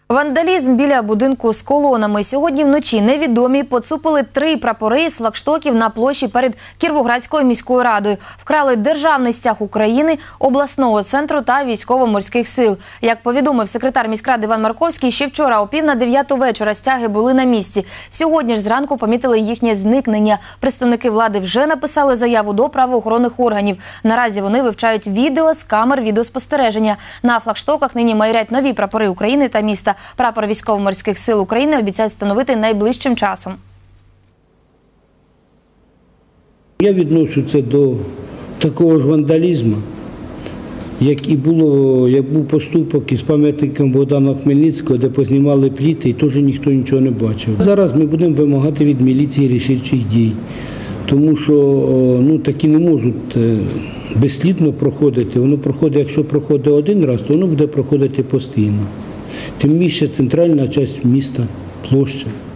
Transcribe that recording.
Вандалізм біля будинку з колонами. Сьогодні вночі невідомі поцупили 3 прапори з флагштоків на площі перед Кіровоградською міською радою. Вкрали державний стяг України, обласного центру та військово-морських сил. Як повідомив секретар міськради Іван Марковський, ще вчора о 8:45 вечора стяги були на місці. Сьогодні ж зранку помітили їхнє зникнення. Представники влади вже написали заяву до правоохоронних органів. Наразі вони вивчають відео з камер відеоспостереження. На флагштоках нині майорять нові прапори України та міста. Прапор військово-морських сил України обіцяють встановити найближчим часом. Я відношу це до такого ж вандалізму, як був поступок із пам'ятником Богдана Хмельницького, де познімали пліти і теж ніхто нічого не бачив. Зараз ми будемо вимагати від міліції рішучих дій, тому що такі не можуть безслідно проходити. Воно проходить, якщо проходить один раз, то воно буде проходити постійно. Тим більше центральна частина міста, площа.